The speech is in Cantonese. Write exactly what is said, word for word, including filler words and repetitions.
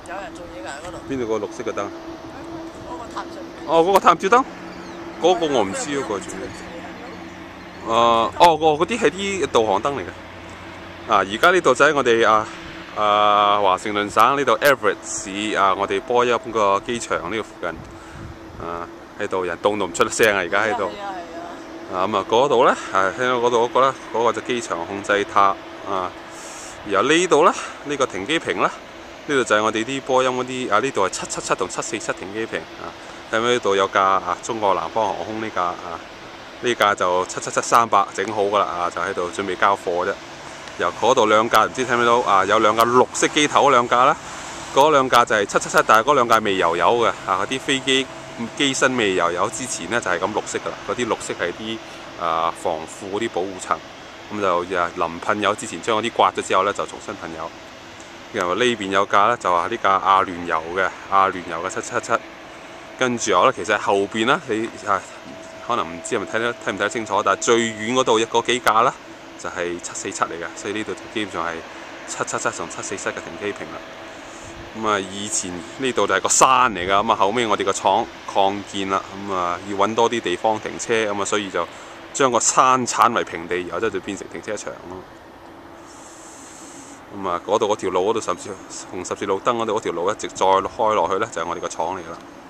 有人做嘢㗎喺嗰度。 邊度個綠色嘅燈？ 嗰個探照。 哦，嗰個探照燈，嗰個我唔知嗰個做咩。誒，哦，哦，嗰啲係啲導航燈嚟嘅。啊，而家呢度就喺我哋啊啊華盛頓省呢度 Everett 市啊，我哋波音個機場呢個附近。啊，喺度人動都唔出得聲啊！而家喺度。啊咁啊，嗰度咧，係聽到嗰度嗰個咧，嗰個就機場控制塔啊。然後呢度咧，呢個停機坪啦，呢度就係我哋啲波音嗰啲啊，呢度係七七七同七四七停機坪啊。睇唔睇到有架啊中國南方航空呢架啊？呢架就七七七三百整好噶啦啊，就喺度準備交貨啫。由嗰度兩架唔知睇唔睇到啊？有兩架綠色機頭嗰兩架啦，嗰兩架就係七七七，但係嗰兩架未油油嘅啊，嗰啲飛機。機身未油油之前呢，就係咁綠色噶啦，嗰啲綠色係啲啊防腐嗰啲保護層，咁就臨噴油之前將嗰啲刮咗之後呢，就重新噴油。然後呢邊有架呢，就話呢架阿聯酋嘅阿聯酋嘅七七七，跟住後呢，其實後邊呢，你啊可能唔知係咪睇得睇唔睇得清楚，但係最遠嗰度一嗰幾架呢，就係七四七嚟嘅，所以呢度基本上係七七七同七四七嘅停機坪啦。咁啊，以前呢度就係個山嚟㗎，咁啊後尾我哋個廠擴建啦，咁啊要揾多啲地方停車，咁啊所以就將個山剷為平地，然後就變成停車場咯。咁啊嗰度嗰條路嗰度十字紅十字路燈嗰度嗰條路一直再開落去咧，就係我哋個廠嚟㗎啦。